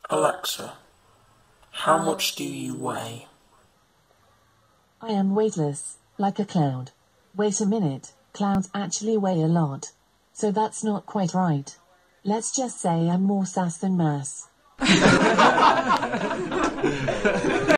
Alexa, how much do you weigh? I am weightless, like a cloud. Wait a minute, clouds actually weigh a lot. So that's not quite right. Let's just say I'm more sass than mass.